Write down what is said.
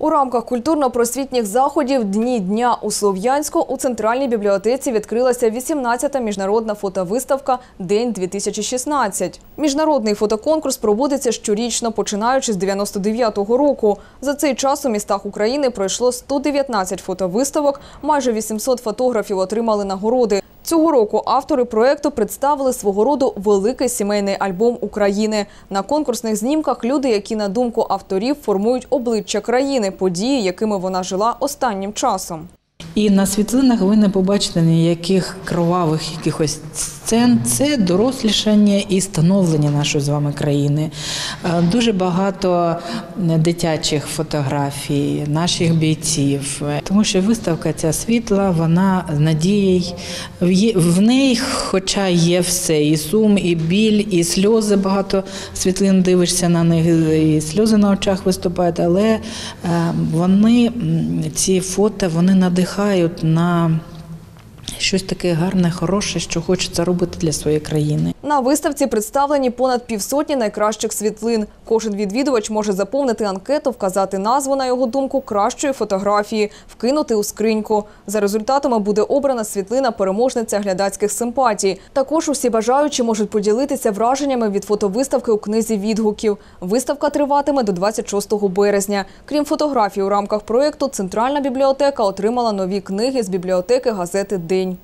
У рамках культурно-просвітніх заходів «Дні дня» у Слов'янську у Центральній бібліотеці відкрилася 18-та міжнародна фотовиставка «День-2016». Міжнародний фотоконкурс проводиться щорічно, починаючи з 99-го року. За цей час у містах України пройшло 119 фотовиставок, майже 800 фотографів отримали нагороди. Цього року автори проєкту представили свого роду великий сімейний альбом України. На конкурсних знімках люди, які, на думку авторів, формують обличчя країни, події, якими вона жила останнім часом. І на світлинах ви не побачите ніяких кровавих якихось сцен. Це дорослішання і становлення нашої з вами країни. Дуже багато дитячих фотографій, наших бійців. Тому що виставка ця світла, вона з надією. В неї, хоча є все, і сум, і біль, і сльози, багато світлин дивишся на них, і сльози на очах виступають, але вони, ці фото, вони надихають на щось таке гарне, хороше, що хочеться робити для своєї країни. На виставці представлені понад півсотні найкращих світлин. Кожен відвідувач може заповнити анкету, вказати назву, на його думку, кращої фотографії, вкинути у скриньку. За результатами буде обрана світлина-переможниця глядацьких симпатій. Також усі бажаючі можуть поділитися враженнями від фотовиставки у книзі відгуків. Виставка триватиме до 26 березня. Крім фотографій, у рамках проєкту Центральна бібліотека отримала нові книги з бібліотеки газети «День».